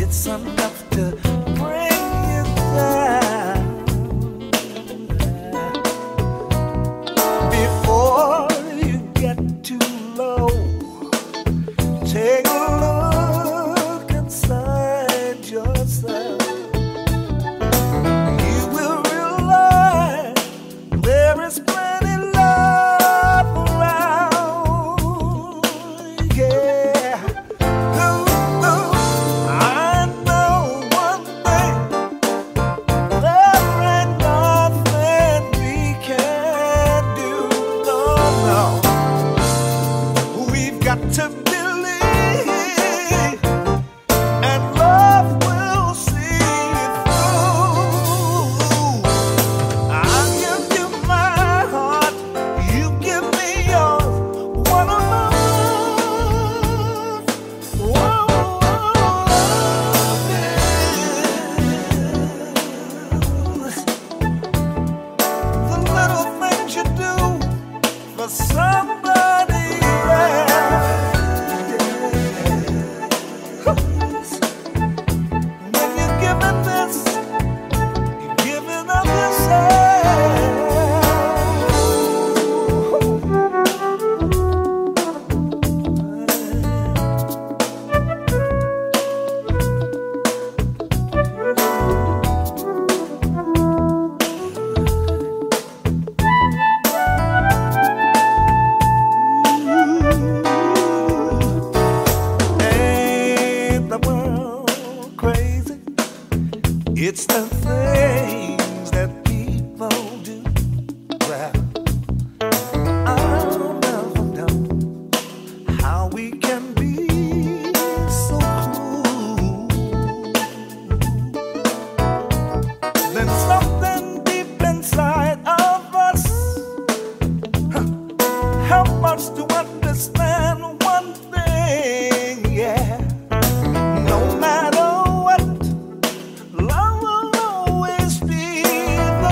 it's enough to bring you down. Before you get too low, take a look inside yourself. You will realize there is plenty love around. Yeah. I know one thing, there ain't nothing we can do. No, no. We've got to believe, and love will see it through. I'll give you my heart, you give me yours. What a love, what love is. The little things you do for somebody else. When you're giving this, you're giving up Ain't the world crazy? It's the things that people do. Well, I'll never know how we can be so cruel. Then something deep inside of us help us to understand one thing, yeah. No matter what, love will always be the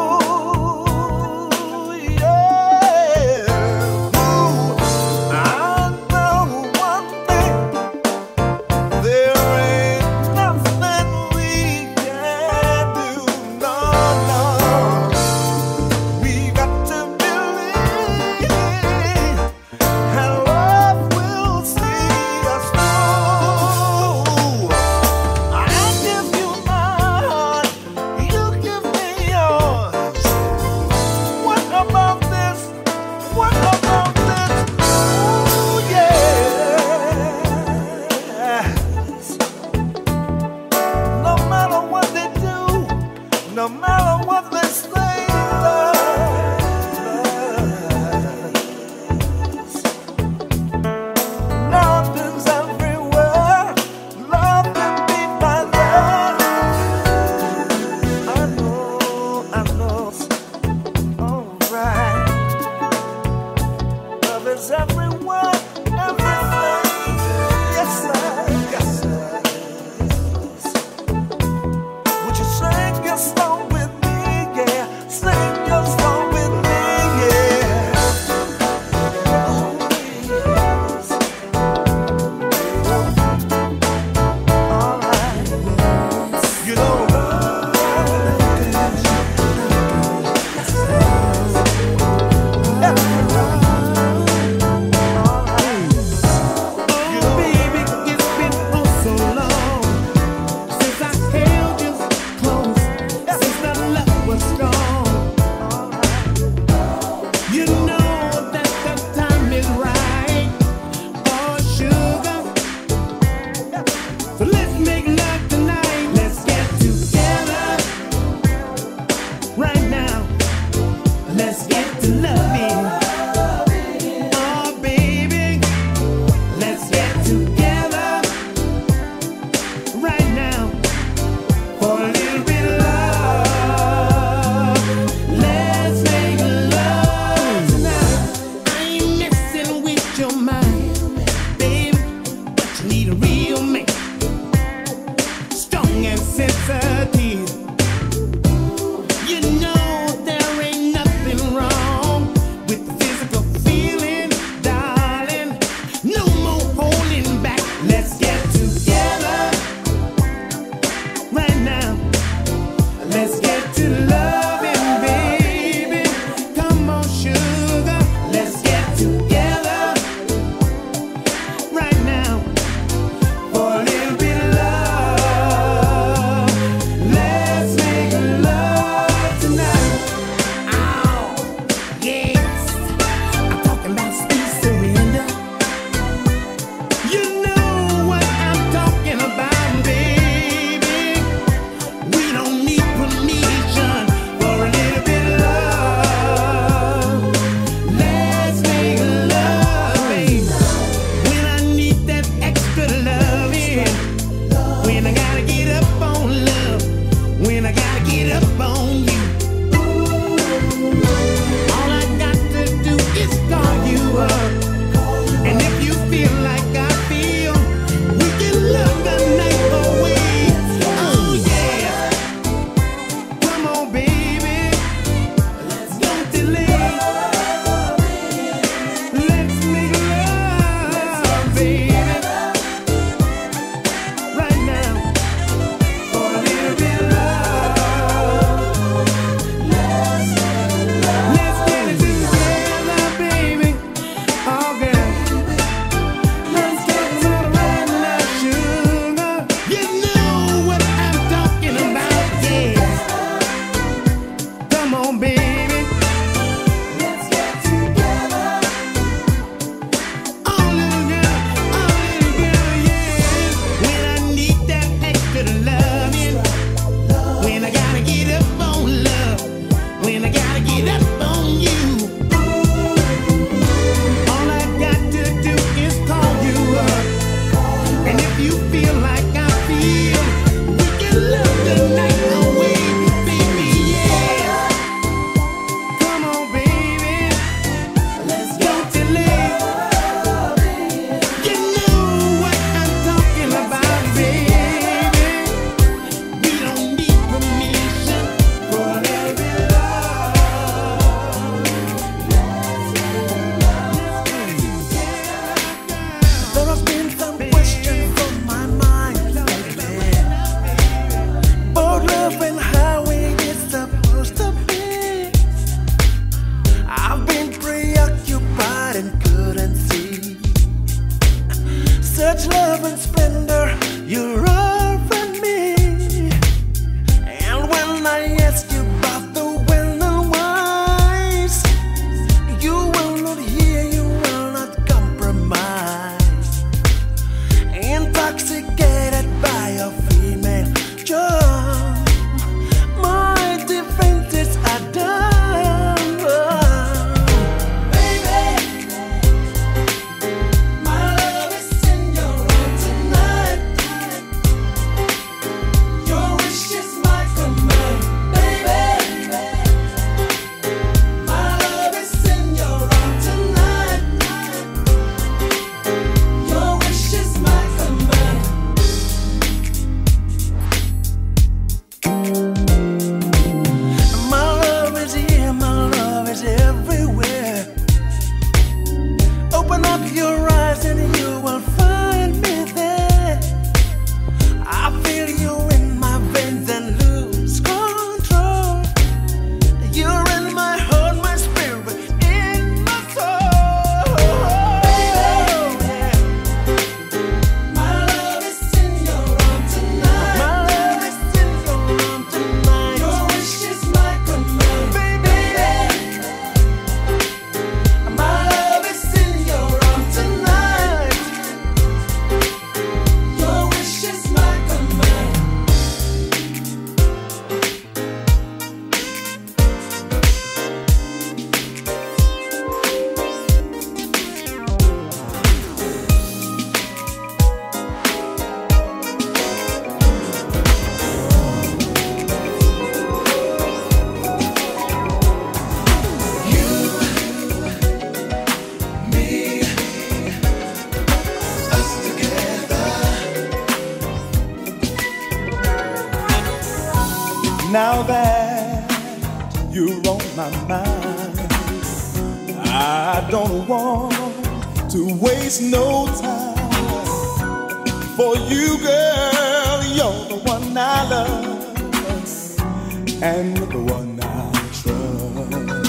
rule, yeah. Ooh, I know one thing, there ain't nothing we can do, no, no. We got to believe, and love will see us through. I give you my heart, you give me yours. What about this? What about this? Ooh, yes. No matter what they do, no matter what they say, love is everywhere. Love can be my love. I know. Alright. Love is everywhere, everything. Yes, sir. Yes, sir. Would you sing your song with me? Yeah. Sing your song with me. Yeah. Oh, yes. Alright. You know, Now that you're on my mind, I don't want to waste no time. For you, girl, you're the one I love and the one I trust.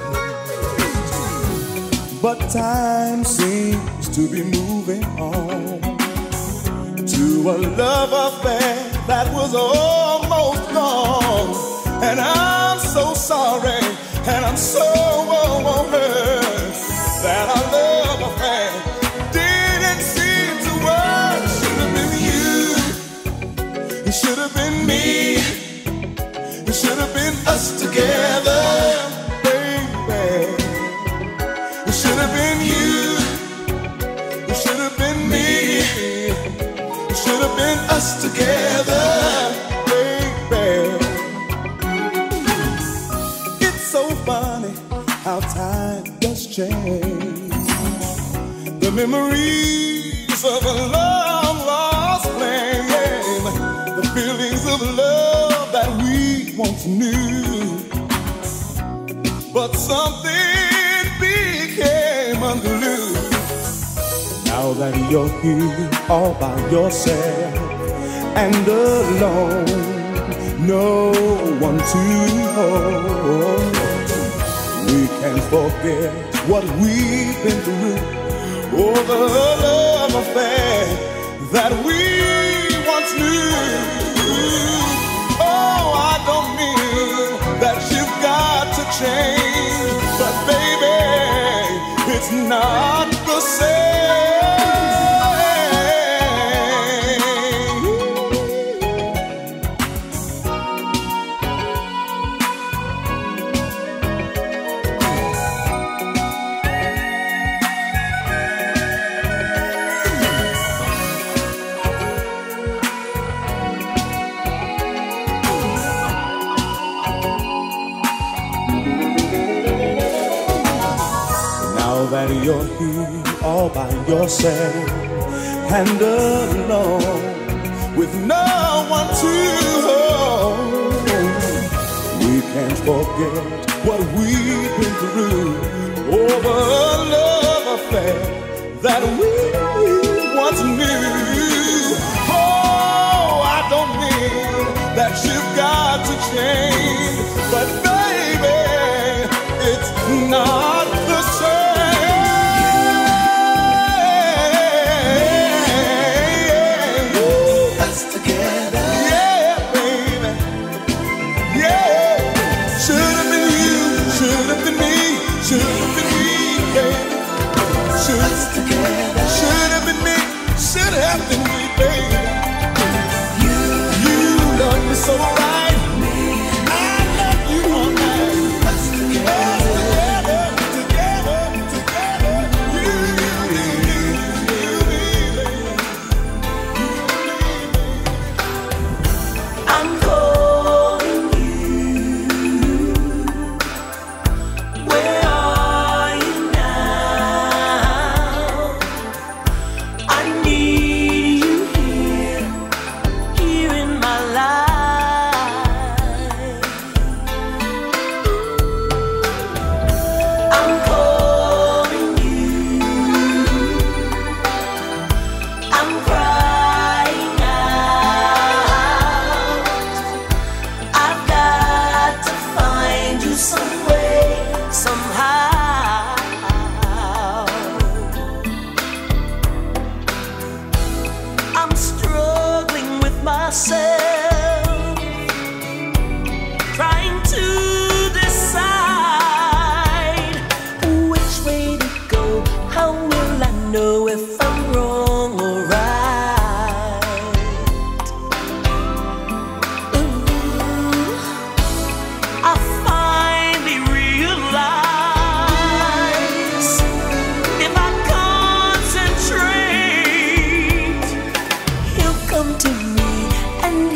But time seems to be moving on to a love affair that was almost gone. And I'm so sorry, and I'm so hurt that our love affair didn't seem to work. Should have been you, it should have been me, it should have been us together, baby. It should have been you, it should have been me, it should have been us together, baby. It's so funny how time does change. The memories of a long lost flame, the feelings of love that we once knew. But something became unglued. Now that you're here all by yourself and alone, no one to hold, we can't forget what we've been through. Oh, the love affair that we once knew. Oh, I don't mean that you've got to change, but baby, it's not the same. That you're here all by yourself and alone with no one to hold. We can't forget what we've been through over a love affair that we once knew. Oh, I don't mean that you've got to change, but baby, it's not the same. Should have been me, should have been me, baby. You love me so right, I love you all night. Us together, together, I'm calling you. Where are you now? I need you here in my life. I'm calling you. I'm crying out. I've got to find you some way, somehow. I'm struggling with myself, trying to decide which way to go. How will I know if I'm wrong or right? Ooh, I finally realize if I concentrate, he'll come to me and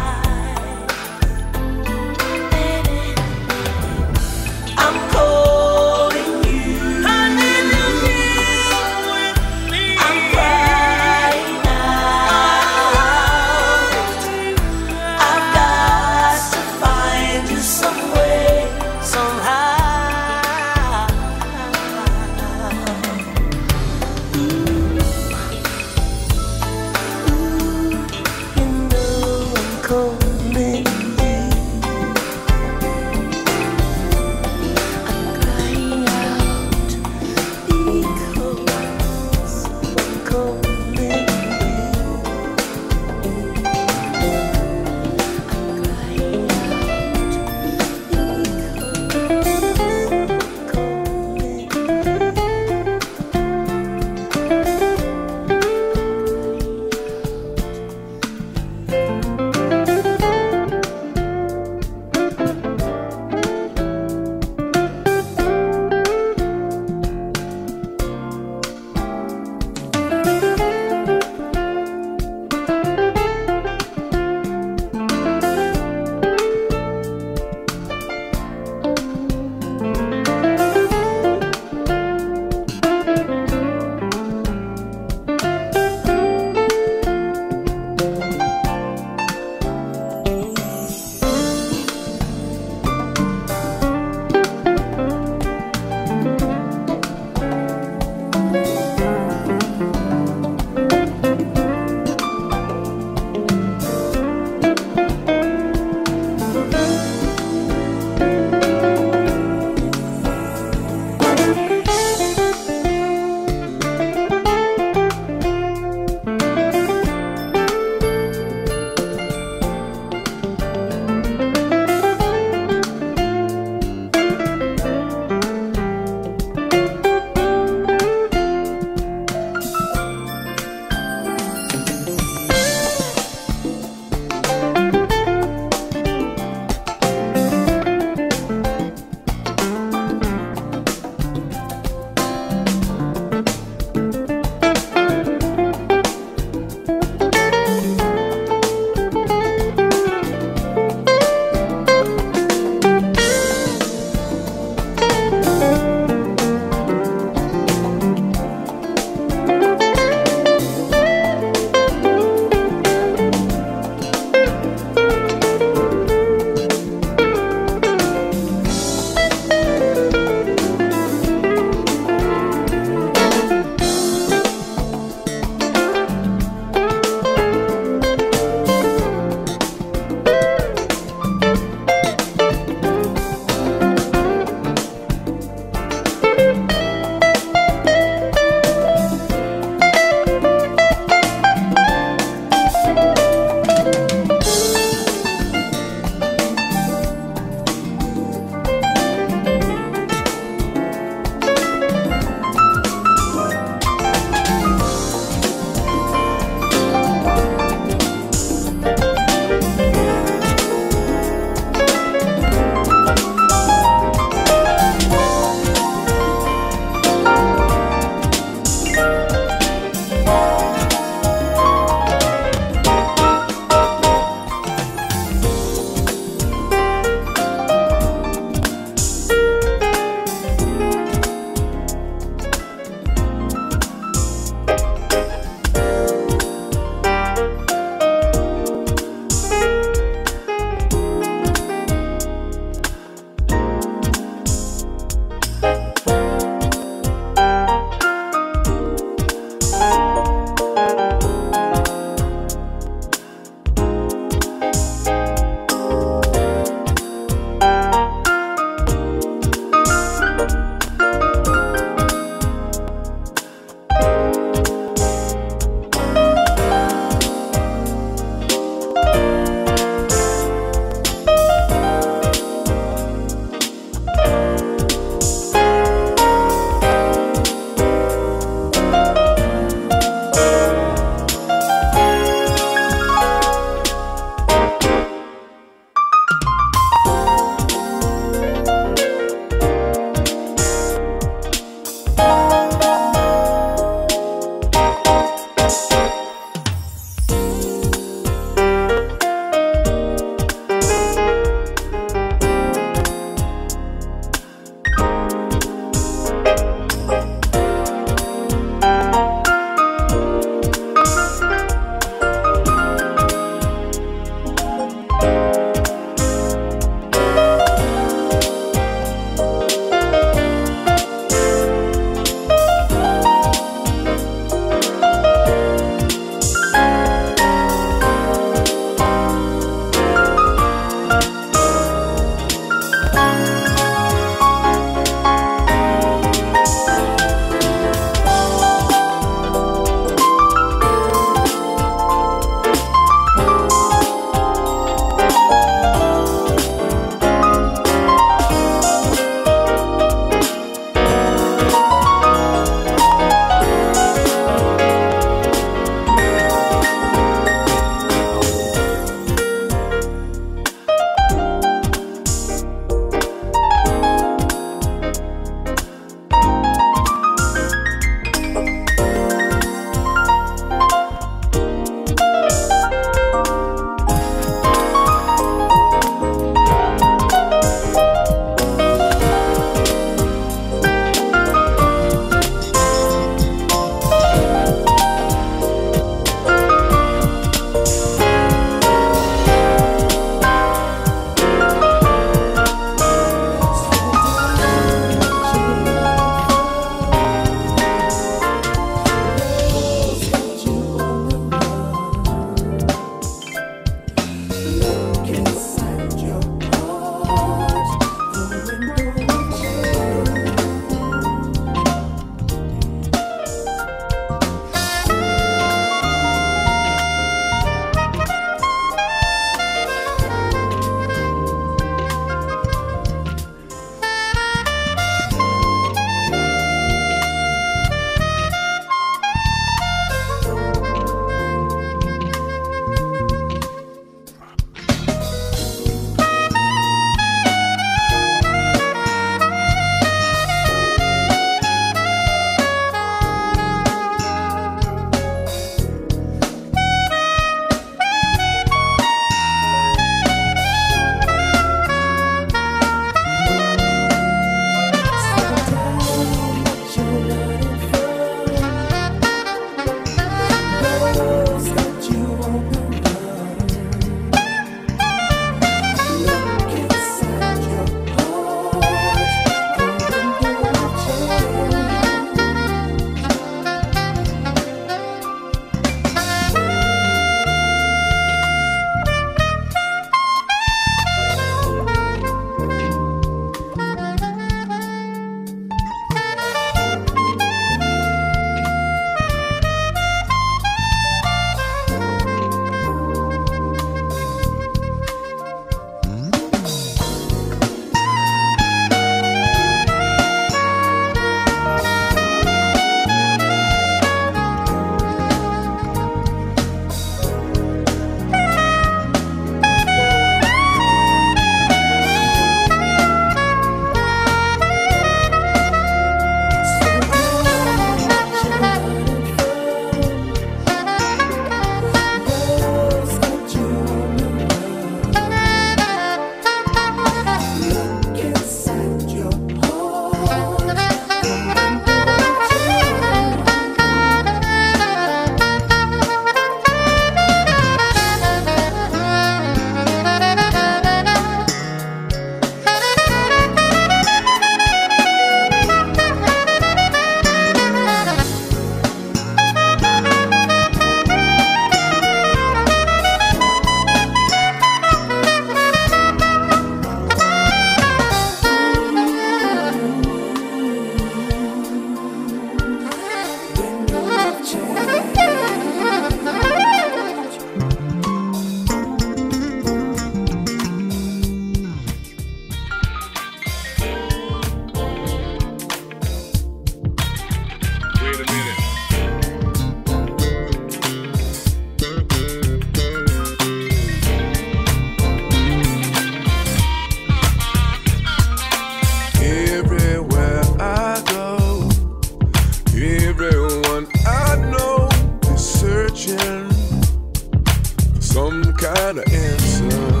searching for some kind of answer.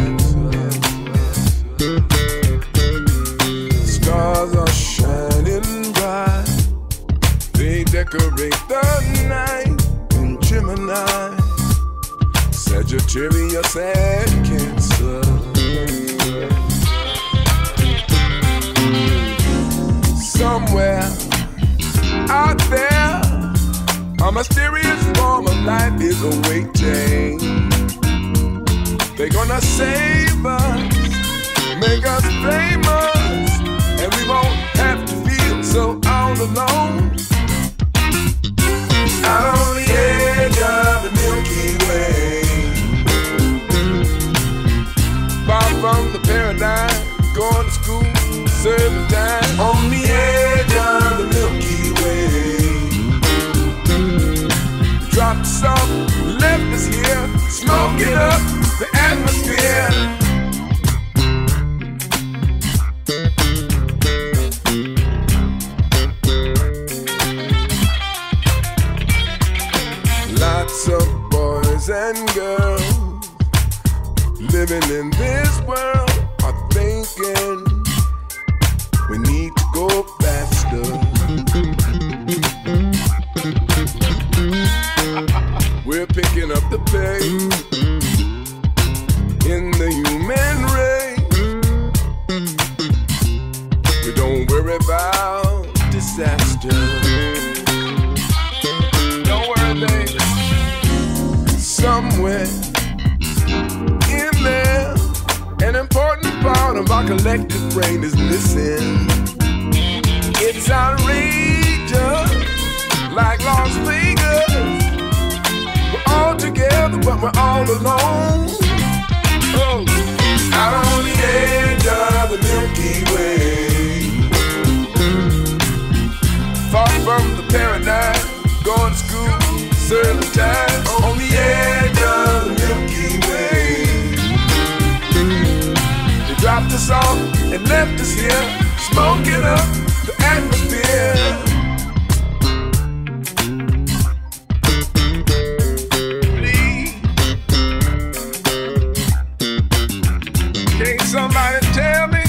Stars are shining bright, they decorate the night in Gemini, Sagittarius and Cancer. Somewhere out there, a mysterious form of life is awaiting. They're gonna save us, make us famous, and we won't have to feel so all alone. Out on the edge of the Milky Way, far from the paradigm, going to school, serving time. On the edge of the Milky Way, dropped us off, left us here, smoking up the atmosphere. Lots of boys and girls living in this world are thinking we need to go faster. We're picking up the pace in the human race. We don't worry about disaster. Don't worry, baby. Somewhere in there, an important part of our collective brain is missing. It's outrageous, like Las Vegas. We're all together, but we're all alone. Oh, out on the edge of the Milky Way, far from the paradigm, going to school, serving time. On the edge of the Milky Way, they dropped us off and left us here, smoking up the atmosphere. Please, can't somebody tell me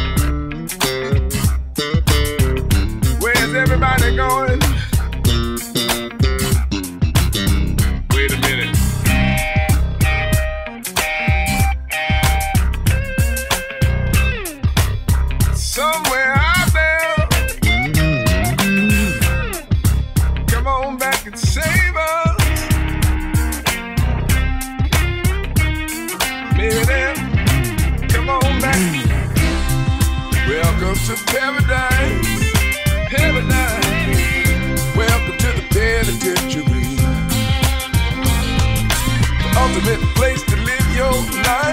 where's everybody going? Wait a minute. Somewhere out there, come on back and save us. Maybe then, come on back. Welcome to paradise, paradise. Welcome to the penitentiary, the ultimate place to live your life.